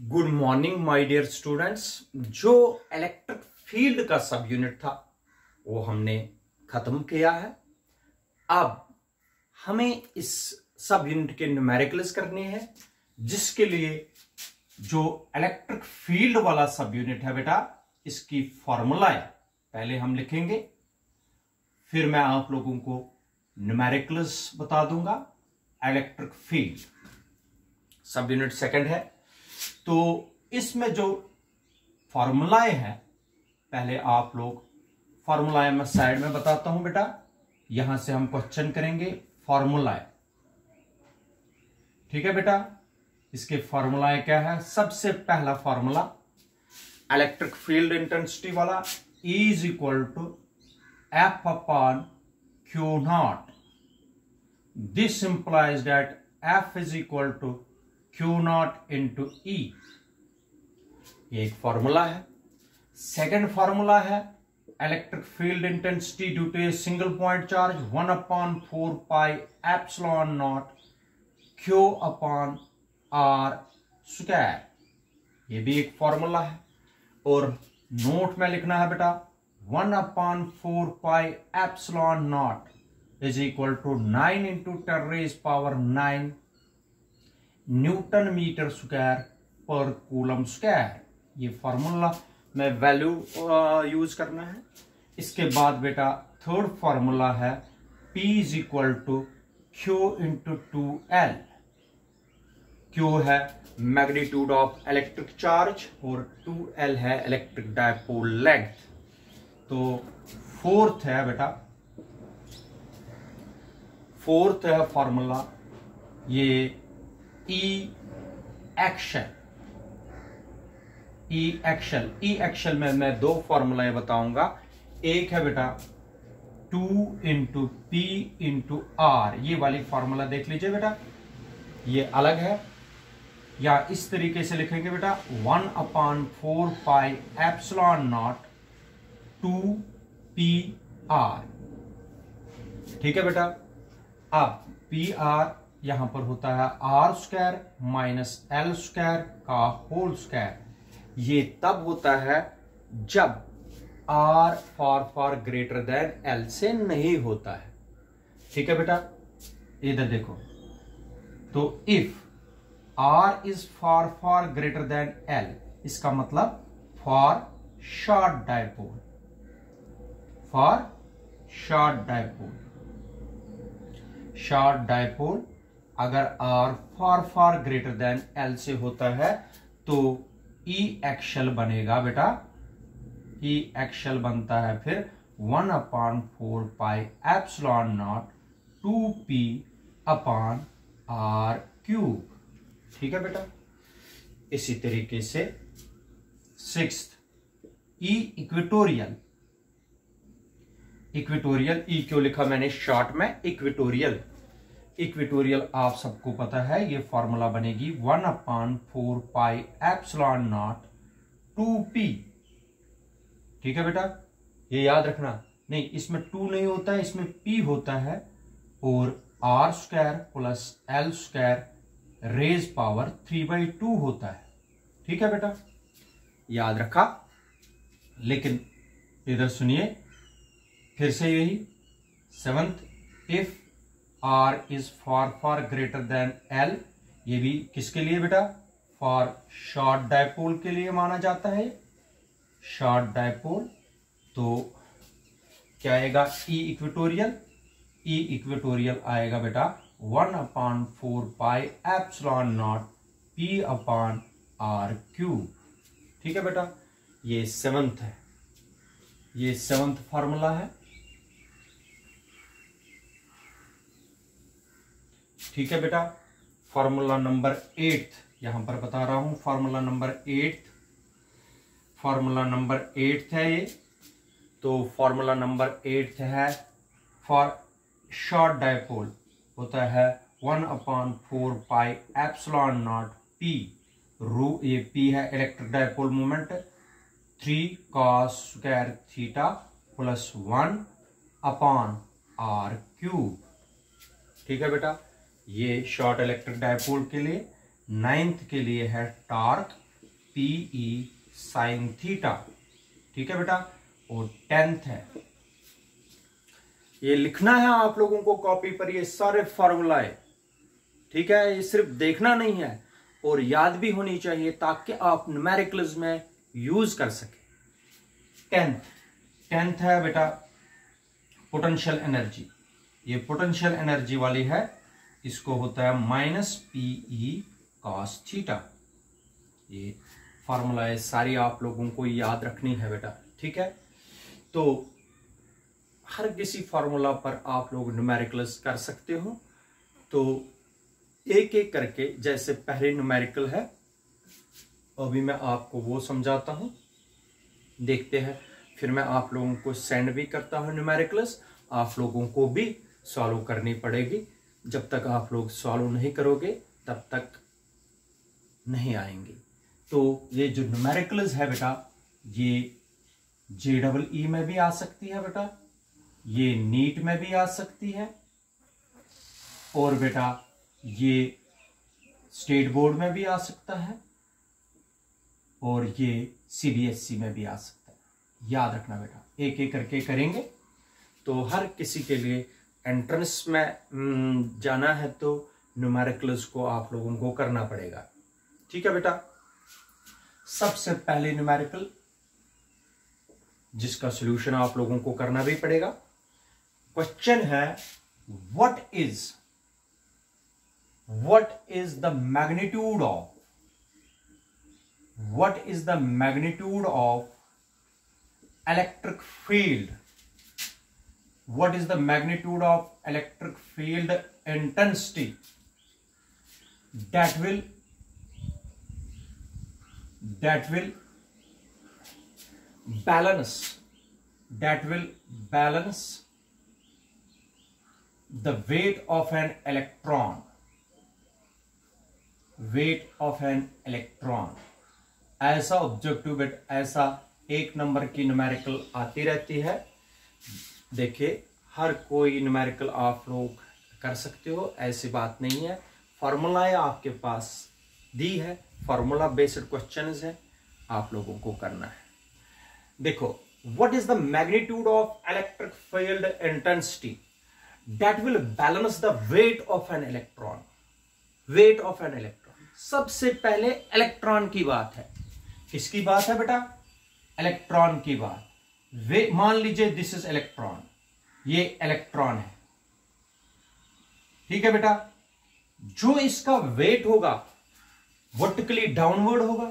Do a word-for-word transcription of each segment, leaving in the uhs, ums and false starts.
Good morning my dear students. जो electric field का sub unit था वो हमने खत्म किया है। अब हमें इस सब यूनिट के न्यूमेरिकल्स करने हैं, जिसके लिए जो इलेक्ट्रिक फील्ड वाला सब यूनिट है बेटा, इसकी फॉर्मूला है पहले हम लिखेंगे, फिर मैं आप लोगों को न्यूमेरिकल्स बता दूंगा। Electric field sub unit second है, तो इसमें जो फॉर्मूलाएं हैं पहले आप लोग फॉर्मूलाएं मैं साइड में बताता हूं बेटा, यहां से हम क्वेश्चन करेंगे फॉर्मूलाएं। ठीक है बेटा, इसके फॉर्मूलाएं क्या है? सबसे पहला फॉर्मूला इलेक्ट्रिक फील्ड इंटेंसिटी वाला is equal to F upon Q not. This implies that F is equal to Q not into E. ये एक फॉर्मूला है। सेकेंड फॉर्मूला है electric field intensity due to a single point charge one upon four pi epsilon not Q upon R square. ये भी एक formula है। और note में लिखना है बेटा one upon four pi epsilon not is equal to nine into ten raise power nine newton meter square पर कूलम स्क्वायर। ये फॉर्मूला में वैल्यू यूज करना है। इसके बाद बेटा थर्ड फॉर्मूला है P is equal to Q into two L. Q है मैग्नीट्यूड ऑफ इलेक्ट्रिक चार्ज और टू एल है इलेक्ट्रिक डायपोल लेंथ। तो फोर्थ है बेटा, फोर्थ है फॉर्मूला ये E axial. E axial E axial में मैं दो फॉर्मूलाएं बताऊंगा। एक है बेटा two into P into R. ये वाली फॉर्मूला देख लीजिए बेटा, ये अलग है, या इस तरीके से लिखेंगे बेटा one upon four pi epsilon not two P R. ठीक है बेटा। अब पी आर यहां पर होता है R square minus L square का होल स्क्वायर। ये तब होता है जब R for for greater than L से नहीं होता है। ठीक है बेटा, इधर देखो, तो if R is for for greater than L, इसका मतलब for short dipole, for short dipole, short dipole अगर R for for greater than L से होता है तो ई एक्सल बनेगा बेटा, ई एक्सल बनता है फिर one upon four pi epsilon not two P upon R cube. ठीक है बेटा। इसी तरीके से sixth E equatorial. Equatorial E क्यों लिखा मैंने शॉर्ट में? इक्वेटोरियल इक्वेटोरियल आप सबको पता है, ये फॉर्मूला बनेगी one upon four pi epsilon not two P. ठीक है बेटा, ये याद रखना। नहीं, इसमें टू नहीं होता है, इसमें पी होता है और R square plus L square raise power three by two होता है। ठीक है बेटा, याद रखा। लेकिन इधर सुनिए फिर से यही seventh, if R is for for greater than L. ये भी किसके लिए बेटा? फॉर शॉर्ट डायपोल के लिए माना जाता है, शॉर्ट डायपोल। तो क्या आएगा? ई इक्वेटोरियल। ई इक्वेटोरियल आएगा बेटा one upon four pi epsilon not P upon R cube. ठीक है बेटा, ये सेवंथ है, ये सेवंथ फॉर्मूला है। ठीक है बेटा। फॉर्मूला नंबर एट यहां पर बता रहा हूं, formula number eight, formula number eight है ये। तो फॉर्मूला नंबर एट है फॉर शॉर्ट डायपोल होता है one upon four pi epsilon not P. रू ये पी है electric dipole moment, three cos square theta plus one upon R cube. ठीक है बेटा, ये शॉर्ट इलेक्ट्रिक डायपोल के लिए। नाइन्थ के लिए है torque, P E sine theta, ठीक है बेटा। और टेंथ है, ये लिखना है आप लोगों को कॉपी पर ये सारे फॉर्मूलाए, ठीक है। ये सिर्फ देखना नहीं है और याद भी होनी चाहिए ताकि आप न्यूमेरिकल्स में यूज कर सके। टेंथ टेंथ है बेटा पोटेंशियल एनर्जी, ये पोटेंशियल एनर्जी वाली है, इसको होता है minus P E cos theta. ये फॉर्मूला है सारी आप लोगों को याद रखनी है बेटा, ठीक है। तो हर किसी फॉर्मूला पर आप लोग न्यूमेरिकल्स कर सकते हो। तो एक एक करके, जैसे पहले न्यूमेरिकल है, अभी मैं आपको वो समझाता हूं, देखते हैं। फिर मैं आप लोगों को सेंड भी करता हूं न्यूमेरिकल्स, आप लोगों को भी सॉल्व करनी पड़ेगी। जब तक आप लोग सॉल्व नहीं करोगे तब तक नहीं आएंगे। तो ये जो न्यूमेरिकल्स है बेटा, ये जे डबल ई में भी आ सकती है बेटा, ये नीट में भी आ सकती है, और बेटा ये स्टेट बोर्ड में भी आ सकता है, और ये सीबीएसई में भी आ सकता है। याद रखना बेटा, एक एक करके करेंगे तो हर किसी के लिए एंट्रेंस में जाना है तो न्यूमेरिकल्स को आप लोगों को करना पड़ेगा, ठीक है बेटा। सबसे पहले न्यूमेरिकल जिसका सॉल्यूशन आप लोगों को करना भी पड़ेगा। क्वेश्चन है what is what is the magnitude of what is the magnitude of electric field what is the magnitude of electric field intensity that will that will balance that will balance the weight of an electron weight of an electron। ऐसा objective बेट ऐसा एक number की numerical आती रहती है। देखिए हर कोई न्यूमेरिकल आप लोग कर सकते हो, ऐसी बात नहीं है। फॉर्मूलाएं आपके पास दी है, फॉर्मूला बेस्ड क्वेश्चंस है, आप लोगों को करना है। देखो what is the magnitude of electric field intensity that will balance the weight of an electron weight of an electron. सबसे पहले इलेक्ट्रॉन की बात है। किसकी बात है बेटा? इलेक्ट्रॉन की बात। वे मान लीजिए दिस इज इलेक्ट्रॉन, ये इलेक्ट्रॉन है, ठीक है बेटा। जो इसका वेट होगा वर्टिकली डाउनवर्ड होगा,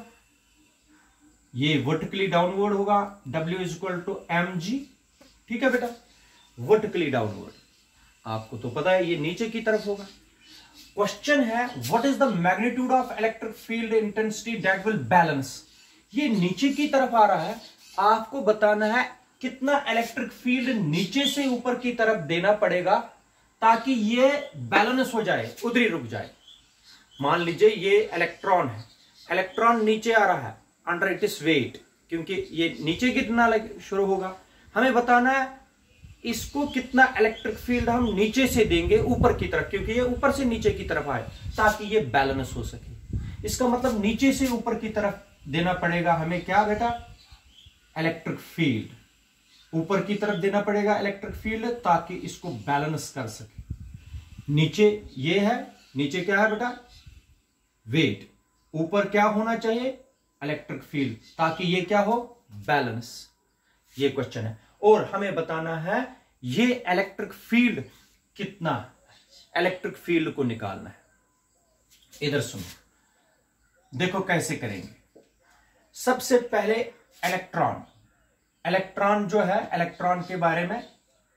ये वर्टिकली डाउनवर्ड होगा, W is equal to M G, ठीक है बेटा। वर्टिकली डाउनवर्ड आपको तो पता है ये नीचे की तरफ होगा। क्वेश्चन है what is the magnitude of electric field intensity that will balance. ये नीचे की तरफ आ रहा है, आपको बताना है कितना इलेक्ट्रिक फील्ड नीचे से ऊपर की तरफ देना पड़ेगा ताकि ये बैलेंस हो जाए, उधर ही रुक जाए। मान लीजिए ये इलेक्ट्रॉन है, इलेक्ट्रॉन नीचे आ रहा है अंडर इट इज वेट, क्योंकि ये नीचे कितना शुरू होगा, हमें बताना है इसको कितना इलेक्ट्रिक फील्ड हम नीचे से देंगे ऊपर की तरफ, क्योंकि ये ऊपर से नीचे की तरफ आए ताकि ये बैलेंस हो सके। इसका मतलब नीचे से ऊपर की तरफ देना पड़ेगा हमें क्या बेटा? इलेक्ट्रिक फील्ड ऊपर की तरफ देना पड़ेगा इलेक्ट्रिक फील्ड ताकि इसको बैलेंस कर सके। नीचे ये है, नीचे क्या है बेटा? वेट। ऊपर क्या होना चाहिए? इलेक्ट्रिक फील्ड, ताकि ये क्या हो? बैलेंस। ये क्वेश्चन है और हमें बताना है ये इलेक्ट्रिक फील्ड कितना, इलेक्ट्रिक फील्ड को निकालना है। इधर सुनो, देखो कैसे करेंगे। सबसे पहले इलेक्ट्रॉन इलेक्ट्रॉन जो है, इलेक्ट्रॉन के बारे में,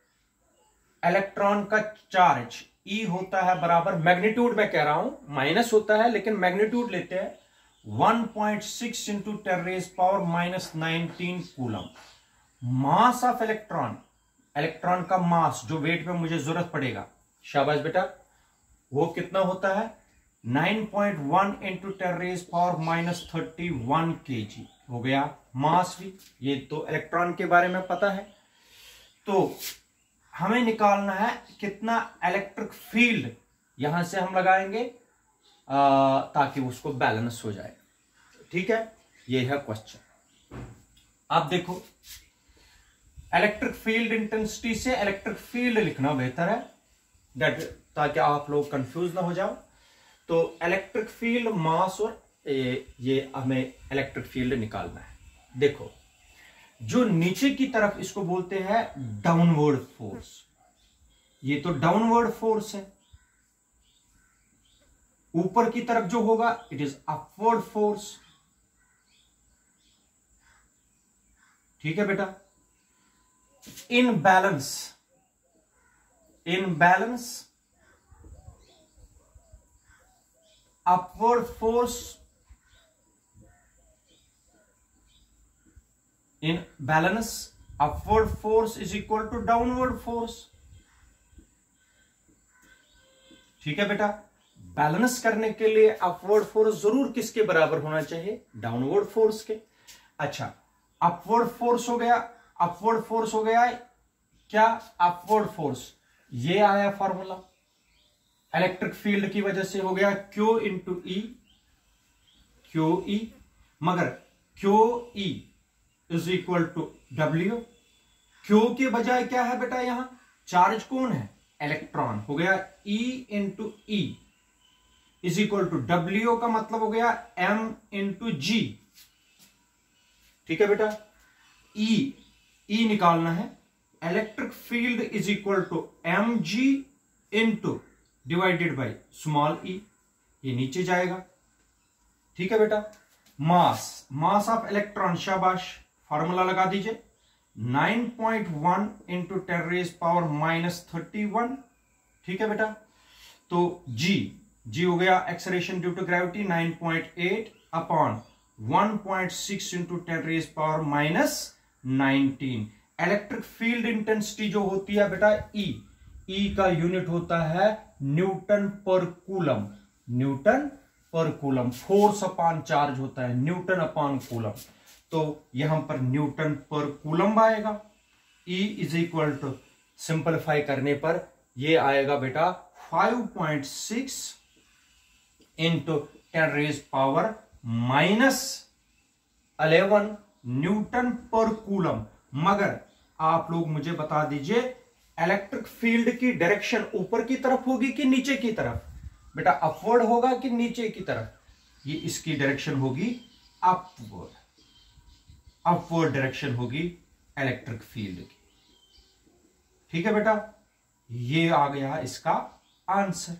इलेक्ट्रॉन का चार्ज E होता है बराबर, मैग्नीट्यूड में कह रहा हूं, माइनस होता है लेकिन मैग्नीट्यूड लेते हैं, one point six into ten raise power minus nineteen coulomb. Mass of electron, electron का मास जो वेट में मुझे जरूरत पड़ेगा, शाबाश बेटा, वो कितना होता है? Nine point one into ten raise power minus thirty one K G हो गया मास भी। ये तो इलेक्ट्रॉन के बारे में पता है। तो हमें निकालना है कितना इलेक्ट्रिक फील्ड, यहां से हम लगाएंगे आ, ताकि उसको बैलेंस हो जाए, ठीक है। ये है क्वेश्चन। अब देखो, इलेक्ट्रिक फील्ड इंटेंसिटी से इलेक्ट्रिक फील्ड लिखना बेहतर है, दैट ताकि आप लोग कंफ्यूज ना हो जाओ। तो इलेक्ट्रिक फील्ड, मास और ये, ये हमें इलेक्ट्रिक फील्ड निकालना है। देखो, जो नीचे की तरफ इसको बोलते हैं डाउनवर्ड फोर्स, ये तो डाउनवर्ड फोर्स है। ऊपर की तरफ जो होगा इट इज अपवर्ड फोर्स। ठीक है बेटा। In balance, in balance upward force, in balance upward force is equal to downward force. ठीक है बेटा। बैलेंस करने के लिए अपवर्ड फोर्स जरूर किसके बराबर होना चाहिए? डाउनवर्ड फोर्स के। अच्छा, अपवर्ड फोर्स हो गया, अपवर्ड फोर्स हो गया क्या? अपवर्ड फोर्स, ये आया फॉर्मूला इलेक्ट्रिक फील्ड की वजह से हो गया Q into E, Q E, मगर Q E is equal to W. Q के बजाय क्या है बेटा? यहां चार्ज कौन है? इलेक्ट्रॉन। हो गया E into E is equal to W, का मतलब हो गया एम इंटू जी। ठीक है बेटा। ई, ई निकालना है। Electric field is equal to M G into divided by small E, ये नीचे जाएगा। ठीक है बेटा। मास, मास ऑफ इलेक्ट्रॉन, शाबाश, फॉर्मूला लगा दीजिए, nine point one into ten raise power minus thirty one. ठीक है बेटा। तो जी, जी हो गया acceleration due to gravity nine point eight upon one point six into ten raise power minus nineteen. Electric field intensity जो होती है बेटा ई, ई का यूनिट होता है न्यूटन पर कूलम, न्यूटन पर कूलम। फोर्स अपॉन चार्ज होता है न्यूटन अपॉन कूलम, तो यहां पर न्यूटन पर कूलम आएगा। E is equal to, simplify करने पर ये आएगा बेटा five point six into ten raise power minus eleven newton पर कूलम। मगर आप लोग मुझे बता दीजिए, इलेक्ट्रिक फील्ड की डायरेक्शन ऊपर की तरफ होगी कि नीचे की तरफ? बेटा अपवर्ड होगा कि नीचे की तरफ? ये इसकी डायरेक्शन होगी अपवर्ड, अपवर्ड डायरेक्शन होगी इलेक्ट्रिक फील्ड की। ठीक है बेटा, ये आ गया इसका आंसर।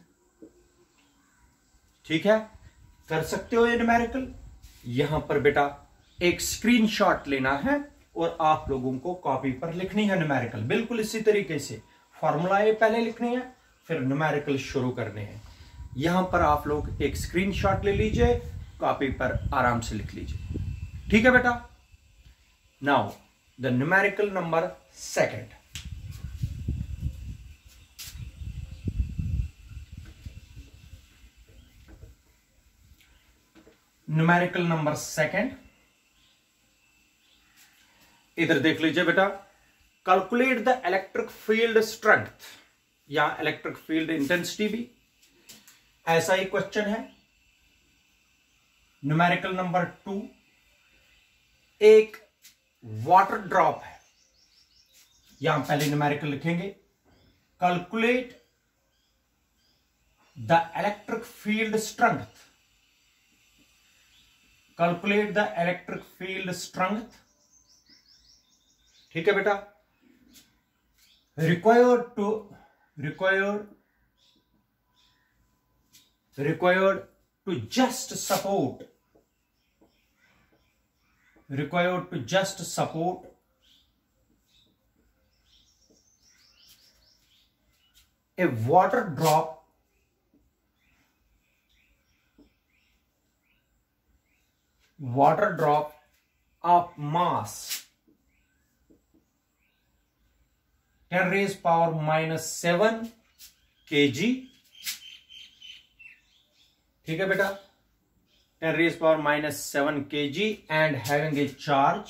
ठीक है, कर सकते हो ये न्यूमेरिकल। यहां पर बेटा एक स्क्रीनशॉट लेना है और आप लोगों को कॉपी पर लिखनी है न्यूमेरिकल, बिल्कुल इसी तरीके से। फॉर्मूला ये पहले लिखनी है, फिर न्यूमेरिकल शुरू करने हैं। यहां पर आप लोग एक स्क्रीनशॉट ले लीजिए, कॉपी पर आराम से लिख लीजिए। ठीक है बेटा। Now the numerical number second. Numerical number second, इधर देख लीजिए बेटा। Calculate the electric field strength या इलेक्ट्रिक फील्ड इंटेंसिटी भी ऐसा ही क्वेश्चन है। न्यूमेरिकल नंबर टू, एक वाटर ड्रॉप है, यहां पहले न्यूमेरिकल लिखेंगे। Calculate the electric field strength, calculate the electric field strength. ठीक है बेटा। Required to required required to just support required to just support a water drop water drop of mass ten raised power minus seven kg। ठीक है बेटा, ten raised power minus seven kg and having a charge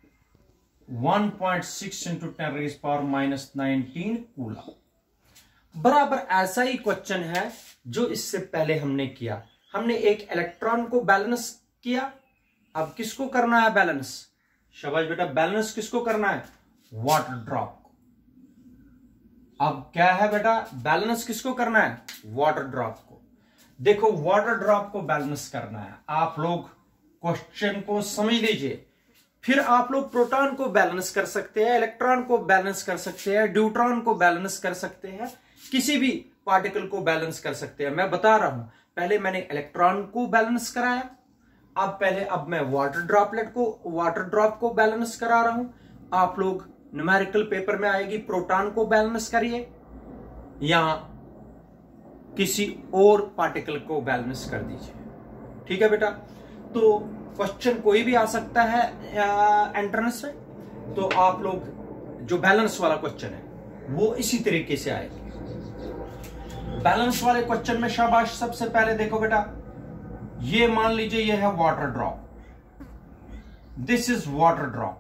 one point six into ten raised power minus nineteen coulomb. बराबर ऐसा ही question है जो इससे पहले हमने किया। हमने एक इलेक्ट्रॉन को बैलेंस किया, अब किसको करना है बैलेंस? शाबाश बेटा, बैलेंस किसको करना है? वाटर ड्रॉप को। अब क्या है बेटा, बैलेंस किसको करना है? वाटर ड्रॉप को। देखो वाटर ड्रॉप को बैलेंस करना है, आप लोग क्वेश्चन को समझ लीजिए। फिर आप लोग प्रोटॉन को बैलेंस कर सकते हैं, इलेक्ट्रॉन को बैलेंस कर सकते हैं, ड्यूट्रॉन को बैलेंस कर सकते हैं, किसी भी पार्टिकल को बैलेंस कर सकते हैं। मैं बता रहा हूं, पहले मैंने इलेक्ट्रॉन को बैलेंस कराया, अब पहले अब मैं वाटर ड्रॉपलेट को वाटर ड्रॉप को बैलेंस करा रहा हूं। आप लोग न्यूमेरिकल पेपर में आएगी प्रोटॉन को बैलेंस करिए या किसी और पार्टिकल को बैलेंस कर दीजिए। ठीक है बेटा, तो क्वेश्चन कोई भी आ सकता है एंट्रेंस में, तो आप लोग जो बैलेंस वाला क्वेश्चन है वो इसी तरीके से आएगी। बैलेंस वाले क्वेश्चन में शाबाश, सबसे पहले देखो बेटा, ये मान लीजिए ये है water drop, this is water drop.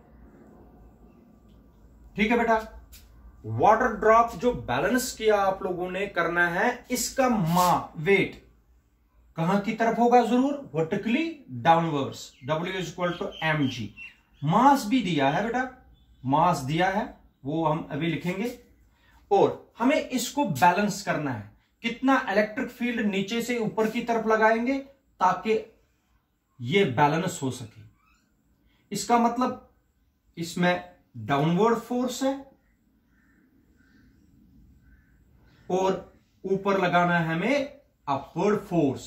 ठीक है बेटा, वाटर ड्रॉप जो बैलेंस किया आप लोगों ने करना है, इसका मा वेट कहां की तरफ होगा? जरूर vertically downwards. W is equal to M G. Mass भी दिया है बेटा, मास दिया है, वो हम अभी लिखेंगे। और हमें इसको बैलेंस करना है, कितना इलेक्ट्रिक फील्ड नीचे से ऊपर की तरफ लगाएंगे ताकि ये बैलेंस हो सके। इसका मतलब इसमें डाउनवर्ड फोर्स है और ऊपर लगाना है हमें अपवर्ड फोर्स।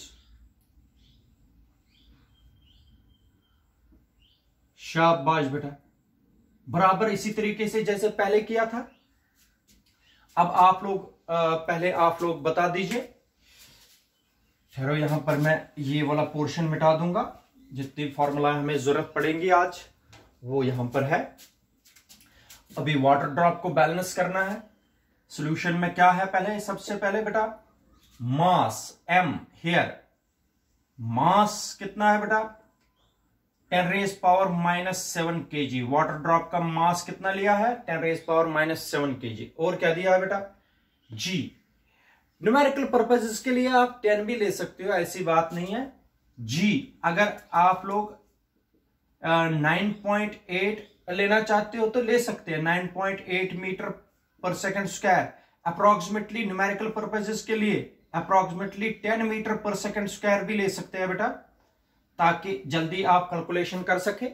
शाबाश बेटा, बराबर इसी तरीके से जैसे पहले किया था। अब आप लोग पहले आप लोग बता दीजिए। ठहरो, यहां पर मैं ये वाला पोर्शन मिटा दूंगा, जितनी फॉर्मूला हमें जरूरत पड़ेगी आज वो यहां पर है। अभी वाटर ड्रॉप को बैलेंस करना है। सॉल्यूशन में क्या है? पहले सबसे पहले बेटा मास m हियर, मास कितना है बेटा? Ten raise power minus seven K G. Water drop का मास कितना लिया है? Ten raise power minus seven K G. और क्या दिया है बेटा? g। न्यूमेरिकल पर्पसेस के लिए आप टेन भी ले सकते हो, ऐसी बात नहीं है। g अगर आप लोग नाइन पॉइंट एट लेना चाहते हो तो ले सकते हैं, nine point eight meter per second square. Approximately numerical purposes के लिए approximately ten meter per second square भी ले सकते हैं बेटा, ताकि जल्दी आप कैलकुलेशन कर सके।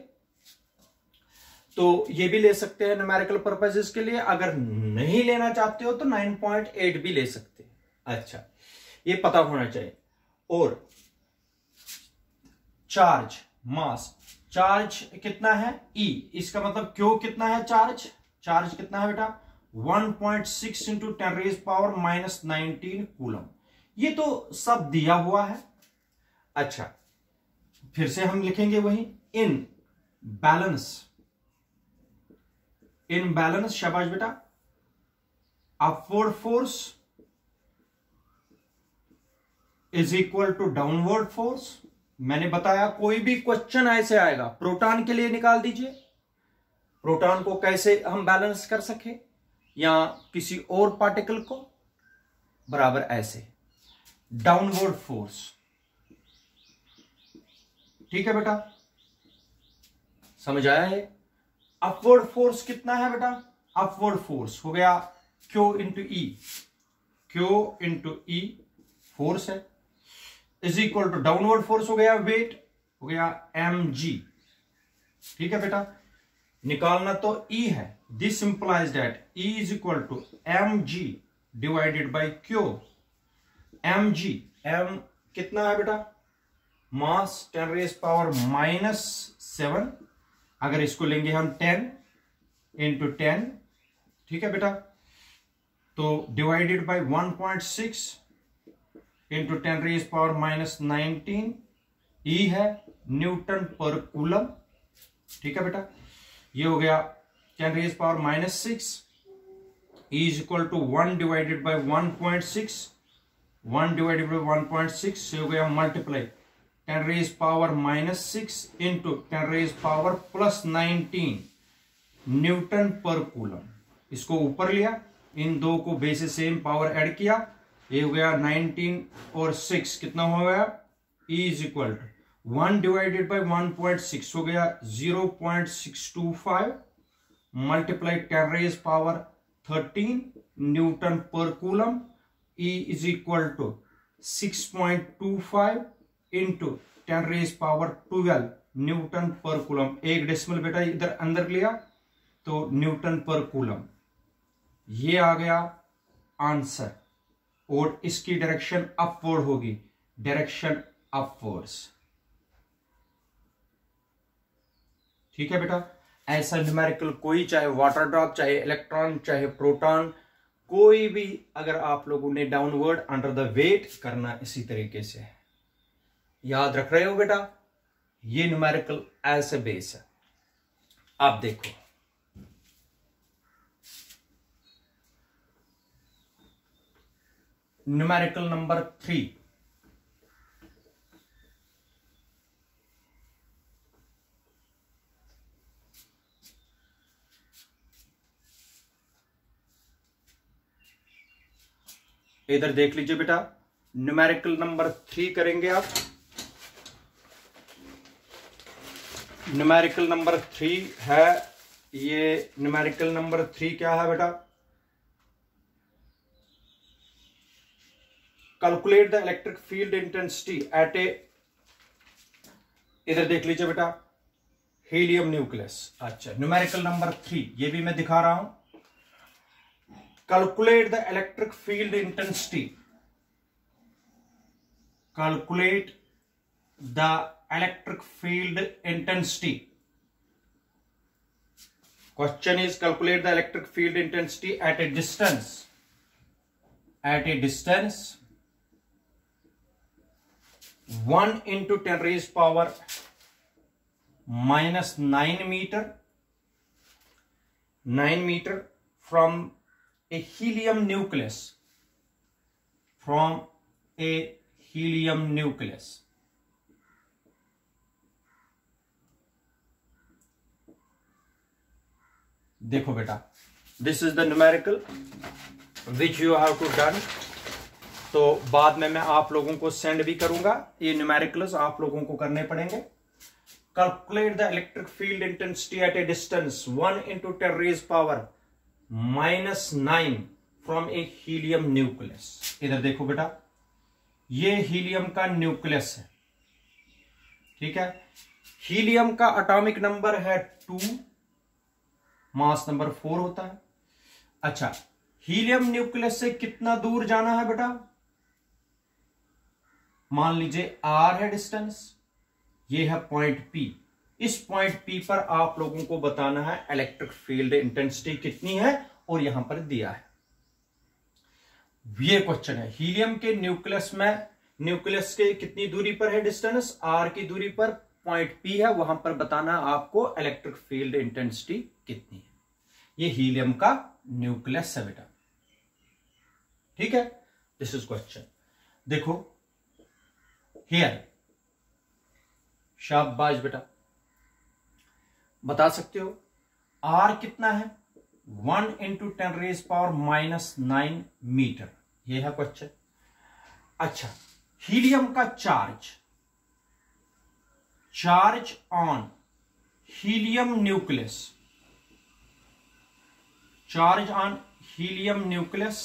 तो ये भी ले सकते हैं न्यूमेरिकल पर्पसेस के लिए। अगर नहीं लेना चाहते हो तो नाइन पॉइंट एट भी ले सकते हैं। अच्छा, ये पता होना चाहिए। और चार्ज, मास, चार्ज कितना है? E। इसका मतलब क्यों कितना है चार्ज? चार्ज कितना है बेटा? One point six into ten raise power minus nineteen coulomb. ये तो सब दिया हुआ है। अच्छा, फिर से हम लिखेंगे वही इन बैलेंस, इन बैलेंस। शाबाश बेटा, upward force is equal to downward force. मैंने बताया कोई भी क्वेश्चन ऐसे आएगा, प्रोटॉन के लिए निकाल दीजिए, प्रोटॉन को कैसे हम बैलेंस कर सके या किसी और पार्टिकल को, बराबर ऐसे डाउनवर्ड फोर्स। ठीक है बेटा, समझ आया है? अपवर्ड फोर्स कितना है बेटा? अपवर्ड फोर्स हो गया Q into E, Q into E force है, is equal to downward force हो गया वेट, हो गया एम जी। ठीक है बेटा, निकालना तो ई है। This implies that E is equal to M G divided by Q. M G, M कितना है बेटा? Mass ten raise power minus seven, अगर इसको लेंगे हम टेन इंटू टेन। ठीक है बेटा, तो divided by one point six into ten raise power minus nineteen. E है न्यूटन पर कूलम। ठीक है बेटा, ये हो गया ten raise power minus six. E is equal to one divided by one point six, one divided by one point six से हो गया multiply ten raise power minus six into ten raise power plus nineteen newton पर coulomb. इसको ऊपर लिया इन दो को base से सेम पावर ऐड किया, ये हो गया नाइनटीन और सिक्स कितना हो गया, E is equal to one divided by one point six हो गया zero point six two five multiply ten raise power thirteen newton पर coulomb. E is equal to six point two five into ten raise power twelve newton पर coulomb. एक decimal बेटा इधर अंदर लिया तो न्यूटन पर कूलम। ये आ गया आंसर और इसकी डायरेक्शन अपवर्ड होगी, डायरेक्शन अपवर्ड्स। ठीक है बेटा, ऐसा न्यूमेरिकल कोई, चाहे वाटर ड्रॉप, चाहे इलेक्ट्रॉन, चाहे प्रोटॉन, कोई भी अगर आप लोगों ने डाउनवर्ड अंडर द वेट करना इसी तरीके से याद रख रहे हो बेटा, ये न्यूमेरिकल ऐसे बेस है। आप देखो न्यूमेरिकल नंबर थ्री, इधर देख लीजिए बेटा, न्यूमेरिकल नंबर थ्री करेंगे आप। न्यूमेरिकल नंबर थ्री है, ये न्यूमेरिकल नंबर थ्री क्या है बेटा, calculate the electric field intensity at a, इधर देख लीजिए बेटा, हीलियम न्यूक्लियस। अच्छा, न्यूमेरिकल नंबर थ्री, ये भी मैं दिखा रहा हूं। Calculate the electric field intensity, calculate the electric field intensity. Question is calculate the electric field intensity at a distance, at a distance one into ten raise power minus nine meter, nine meter from a helium nucleus, from a helium nucleus। देखो बेटा, this is the numerical which you have to done। तो बाद में मैं आप लोगों को send भी करूंगा, ये न्यूमेरिकल्स आप लोगों को करने पड़ेंगे। Calculate the electric field intensity at a distance one into ten raise power minus nine from a helium nucleus. इधर देखो बेटा, ये हीलियम का न्यूक्लियस है, ठीक है। हीलियम का एटॉमिक नंबर है टू, मास नंबर फोर होता है। अच्छा, हीलियम न्यूक्लियस से कितना दूर जाना है बेटा, मान लीजिए आर है डिस्टेंस, ये है पॉइंट पी। इस पॉइंट पी पर आप लोगों को बताना है इलेक्ट्रिक फील्ड इंटेंसिटी कितनी है, और यहां पर दिया है। ये क्वेश्चन है, हीलियम के न्यूक्लियस में, न्यूक्लियस के कितनी दूरी पर है डिस्टेंस, आर की दूरी पर पॉइंट पी है, वहां पर बताना आपको इलेक्ट्रिक फील्ड इंटेंसिटी कितनी है। ये हीलियम का न्यूक्लियस है बेटा, ठीक है। This is question. देखो हियर, शाबाश बेटा, बता सकते हो आर कितना है, one into ten raise power minus nine meter, यह है क्वेश्चन। अच्छा, हीलियम का charge, charge on helium nucleus, charge on helium nucleus,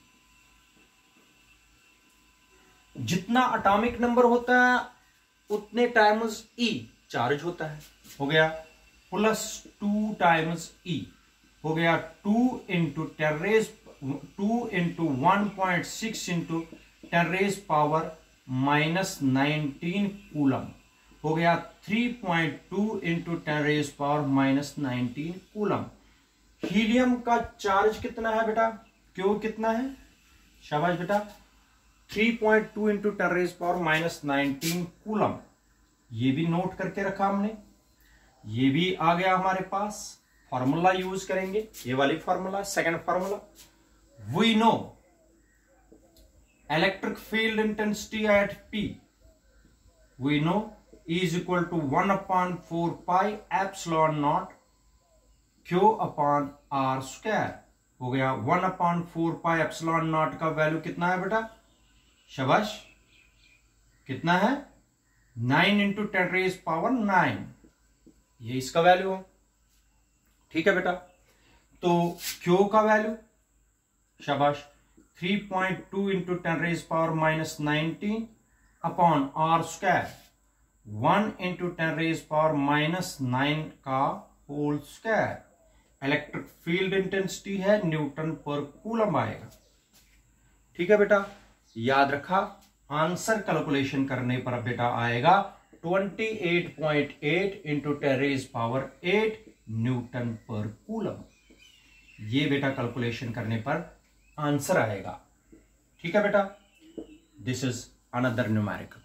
जितना एटॉमिक नंबर होता है उतने टाइम्स ई चार्ज होता है, हो गया प्लस टू टाइम्स ई, हो गया two into ten raise, two into one point six into ten raise power minus nineteen coulomb, हो गया three point two into ten raise power minus nineteen coulomb. Helium का charge कितना है बेटा, क्यों कितना है, शाबाश बेटा, three point two into ten raise power minus nineteen coulomb. ये भी नोट करके रखा हमने, ये भी आ गया हमारे पास। फॉर्मूला यूज करेंगे, ये वाली formula, second formula, we know electric field intensity at P, we know is equal to one upon four pi epsilon not Q upon R square. हो गया one upon four pi epsilon naught का value कितना है बेटा, शाबाश, कितना है, nine into ten raise power nine, ये इसका वैल्यू है। ठीक है बेटा, तो क्यू का वैल्यू, शाबाश, three point two into ten raise power minus nineteen upon R square, one into ten raise power minus nine का whole square. Electric field intensity है न्यूटन पर कूलम आएगा। ठीक है बेटा, याद रखा, आंसर कैलकुलेशन करने पर बेटा आएगा twenty eight point eight into ten raise power eight newton पर कूलम। ये बेटा कैलकुलेशन करने पर आंसर आएगा। ठीक है बेटा, दिस इज अनदर न्यूमेरिकल।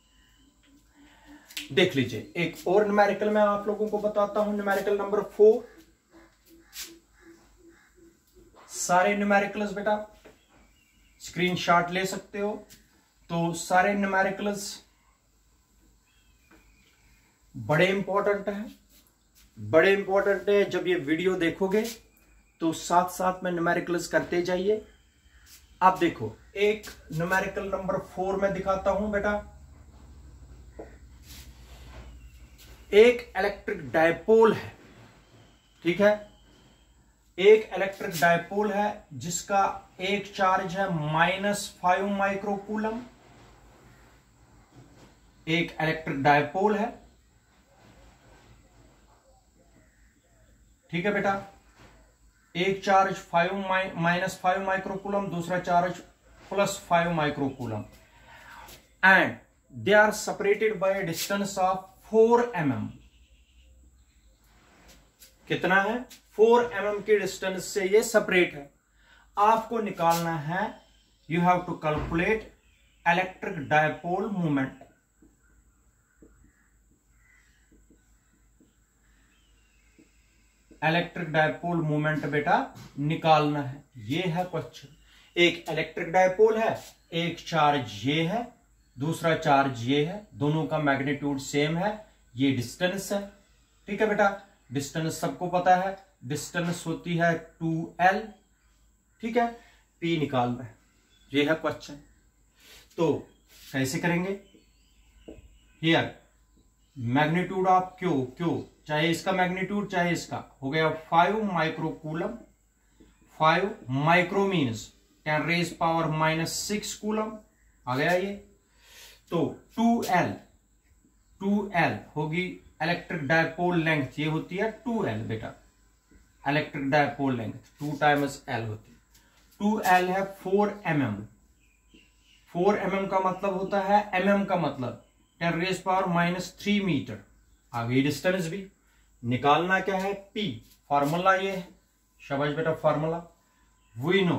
देख लीजिए, एक और न्यूमेरिकल मैं आप लोगों को बताता हूं, न्यूमेरिकल नंबर फोर। सारे न्यूमेरिकल्स बेटा स्क्रीनशॉट ले सकते हो। तो सारे न्यूमेरिकल्स बड़े इंपॉर्टेंट है, बड़े इंपॉर्टेंट है। जब ये वीडियो देखोगे तो साथ साथ में न्यूमेरिकल्स करते जाइए। अब देखो, एक न्यूमेरिकल नंबर फोर में दिखाता हूं बेटा। एक इलेक्ट्रिक डायपोल है, ठीक है, एक इलेक्ट्रिक डायपोल है जिसका एक चार्ज है माइनस फाइव माइक्रोकूलम। एक इलेक्ट्रिक डायपोल है, ठीक है बेटा, एक charge five minus five microcoulomb, दूसरा charge plus five microcoulomb, and they are separated by distance of four M M. कितना है, फोर एम एम के डिस्टेंस से ये सेपरेट है। आपको निकालना है, you have to calculate electric dipole movement. Electric dipole movement बेटा निकालना है, ये है क्वेश्चन। एक इलेक्ट्रिक डायपोल है, एक चार्ज ये है, दूसरा चार्ज ये है, दोनों का मैग्नीट्यूड सेम है, ये डिस्टेंस है। ठीक है बेटा, डिस्टेंस सबको पता है, डिस्टेंस होती है टू एल। ठीक है, पी निकालना है, ये है क्वेश्चन। तो कैसे करेंगे, here magnitude of Q, Q चाहे इसका मैग्नीट्यूड चाहे इसका, हो गया five microcoulomb. Five micro means ten raise power minus six coulomb आ गया ये। तो टू एल, टू एल होगी इलेक्ट्रिक डायपोल लेंथ, ये होती है टू एल बेटा। Electric dipole length two times L होती है। टू एल है four M M. Four M M का मतलब होता है, एम एम का मतलब ten raise power minus three meter. आ गई डिस्टेंस भी। निकालना क्या है, पी, फॉर्मूला ये है, शाबाश बेटा, फॉर्मूला वी नो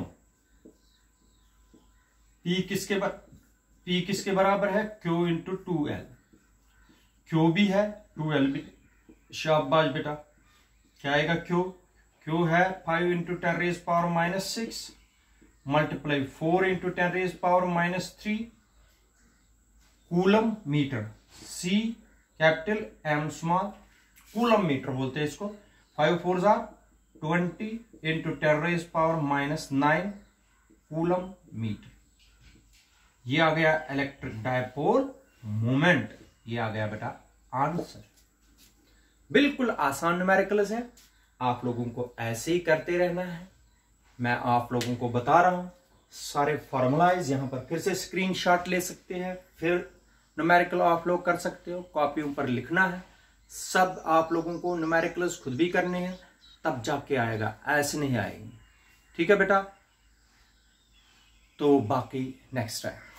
पी किसके बर, पी किसके बराबर है, Q into two L. Q भी है, टू एल भी, शाबाश बेटा। क्या आएगा, क्यू, क्यू है five into ten raise power minus six multiply four into ten raise power minus three coulomb meter. C capital, M small, coulomb meter बोलते हैं इसको। फाइव फोर जार twenty into ten raise power minus nine coulomb meter. ये आ गया electric dipole moment, ये आ गया बेटा आंसर। बिल्कुल आसान न्यूमेरिकल्स है, आप लोगों को ऐसे ही करते रहना है। मैं आप लोगों को बता रहा हूं, सारे फॉर्मुलाइज यहां पर फिर से स्क्रीनशॉट ले सकते हैं, फिर न्यूमेरिकल आप लोग कर सकते हो, कॉपियों पर लिखना है। सब आप लोगों को न्यूमेरिकल्स खुद भी करने हैं, तब जाके आएगा, ऐसे नहीं आएंगे। ठीक है बेटा, तो बाकी नेक्स्ट टाइम।